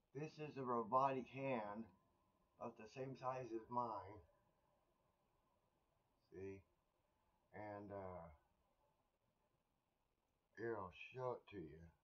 This is a robotic hand about the same size as mine. See? And here, I'll show it to you.